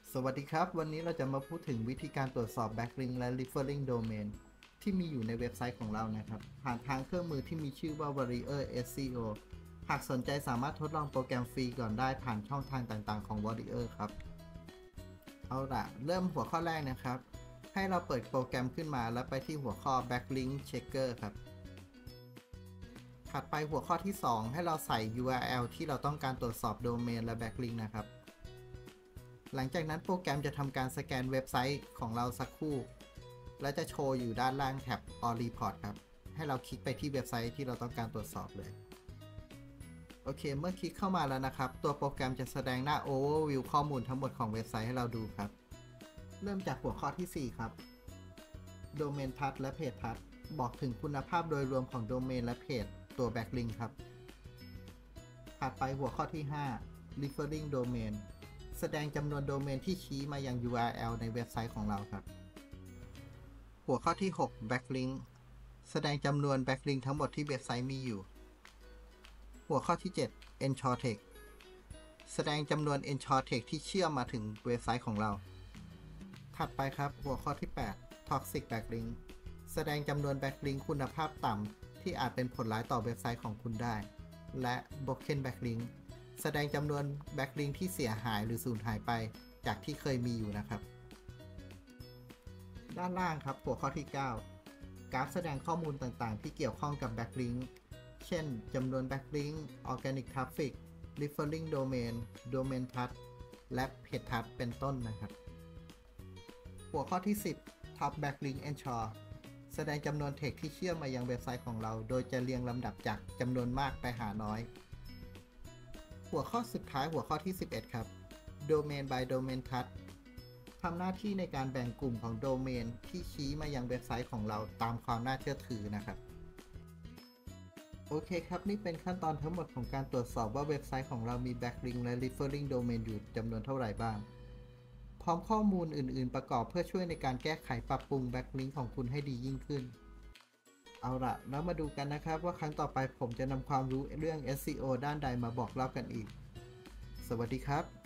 สวัสดีครับวันนี้เราจะมาพูดถึงวิธีการตรวจสอบ Backlink และ Referring Domain ที่มีอยู่ในเว็บไซต์ของเรานะครับผ่านทางเครื่องมือที่มีชื่อว่า Warrior SEO หากสนใจสามารถทดลองโปรแกรมฟรีก่อนได้ผ่านช่องทางต่างๆของ Warrior ครับเอาล่ะเริ่มหัวข้อแรกนะครับให้เราเปิดโปรแกรมขึ้นมาแล้วไปที่หัวข้อ Backlink Checker ครับถัดไปหัวข้อที่ 2ให้เราใส่ URL ที่เราต้องการตรวจสอบโดเมนและ Backlink นะครับหลังจากนั้นโปรแกรมจะทำการสแกนเว็บไซต์ของเราสักครู่และจะโชว์อยู่ด้านล่างแท็บ All Report ครับให้เราคลิกไปที่เว็บไซต์ที่เราต้องการตรวจสอบเลยโอเคเมื่อคลิกเข้ามาแล้วนะครับตัวโปรแกรมจะแสดงหน้า Overview ข้อมูลทั้งหมดของเว็บไซต์ให้เราดูครับเริ่มจากหัวข้อที่ 4 ครับ Domain Path และ Page Path บอกถึงคุณภาพโดยรวมของโดเมนและเพจตัว Backlink ครับถัดไปหัวข้อที่ 5 Referring Domainแสดงจำนวนโดเมนที่ชี้มายัง URL ในเว็บไซต์ของเราครับหัวข้อที่ 6 Backlink แสดงจำนวน Backlink ทั้งหมดที่เว็บไซต์มีอยู่หัวข้อที่ 7 Ensure Text แสดงจำนวน Ensure Text ที่เชื่อมมาถึงเว็บไซต์ของเราถัดไปครับหัวข้อที่ 8 Toxic Backlink แสดงจำนวน Backlink คุณภาพต่ำที่อาจเป็นผลร้ายต่อเว็บไซต์ของคุณได้และ Broken Backlinkแสดงจำนวน Backlink ที่เสียหายหรือสูญหายไปจากที่เคยมีอยู่นะครับด้านล่างครับหัวข้อที่ 9 กราฟแสดงข้อมูลต่างๆที่เกี่ยวข้องกับ Backlink เช่นจำนวน Backlink Organic Traffic Referring Domain Domain Path และ Page Path เป็นต้นนะครับหัวข้อที่ 10 Top Backlink Ensure แสดงจำนวนเทคที่เชื่อมมายังเว็บไซต์ของเราโดยจะเรียงลำดับจากจำนวนมากไปหาน้อยหัวข้อสุดท้ายหัวข้อที่ 11 ครับ Domain by Domain Path ทำหน้าที่ในการแบ่งกลุ่มของโดเมนที่ชี้มายังเว็บไซต์ของเราตามความน่าเชื่อถือนะครับโอเคครับนี่เป็นขั้นตอนทั้งหมดของการตรวจสอบว่าเว็บไซต์ของเรามี Backlink และ Referring Domain อยู่จำนวนเท่าไหร่บ้างพร้อมข้อมูลอื่นๆประกอบเพื่อช่วยในการแก้ไขปรับปรุง Backlink ของคุณให้ดียิ่งขึ้นเอาล่ะแล้วมาดูกันนะครับว่าครั้งต่อไปผมจะนำความรู้เรื่อง SEO ด้านใดมาบอกเล่ากันอีกสวัสดีครับ